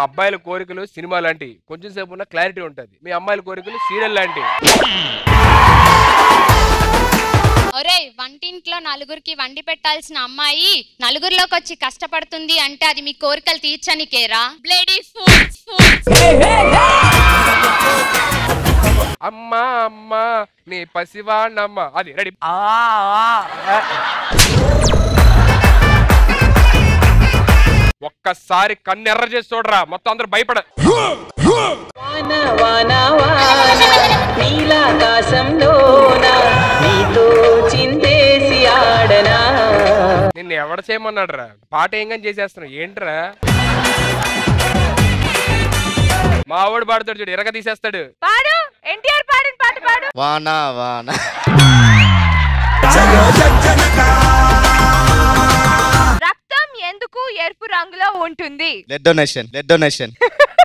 అబ్బాయిల కోరికలు సినిమా లాంటి కొంచెం సేపు ఉన్న క్లారిటీ ఉంటది. మీ అమ్మాయిల కోరికలు సీరియల్ లాంటి. ఒరే వంటింట్లో నలుగురికి వండి పెట్టాల్సిన అమ్మాయి నలుగురిలోకి వచ్చి కష్టపడుతుంది అంటే అది మీ కోరికలు తీర్చనికేరా? బ్లేడీ ఫూల్స్. అమ్మా అమ్మా నీ పసివాణమ్మ అది రెడీ. ఒక్కసారి కన్నెర్ర చేసి చూడరా, మొత్తం అందరూ భయపడ. నిన్ను ఎవడ చేయమన్నాడు రా? పాట ఏం కానీ చేసేస్తున్నావు ఏంట్రా? మా వాడు పాడుతాడు చూడు, ఎరగ తీసేస్తాడు. పాడు ఎన్టీఆర్ పాడిన పాట పాడు. వానా వానా రక్తం ఎందుకు ఎరుపు రంగులో ఉంటుంది? Blood donation.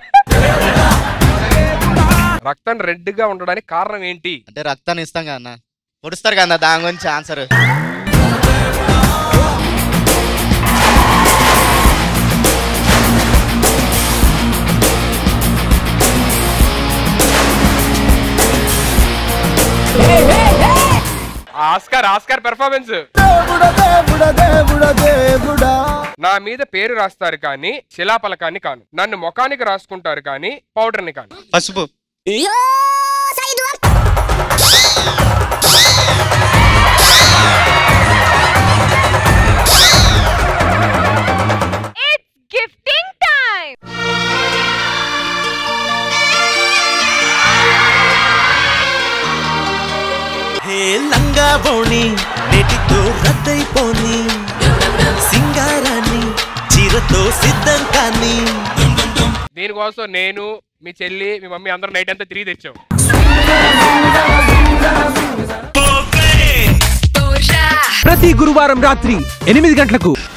రక్తం రెడ్ గా ఉండడానికి కారణం ఏంటి? అంటే రక్తాన్ని ఇస్తాం కదా, పొడుస్తారు కదా, దాని గురించి ఆన్సర్. Oscar performance. నా మీద పేరు రాస్తారు కానీ శిలాపలకాన్ని కాను, నన్ను ముఖానికి రాసుకుంటారు కానీ పౌడర్ని కాను. పసుపు. Gifting time. హే లంగా బోణి నెటితో రద్దయిపోని సింగారాన్ని చీరతో సిద్ధం కానీ. దీనికోసం నేను మీ చెల్లి మీ మమ్మీ అందరూ నైట్ అంతా తిరిగి తెచ్చాం. ప్రతి గురువారం రాత్రి 8 గంటలకు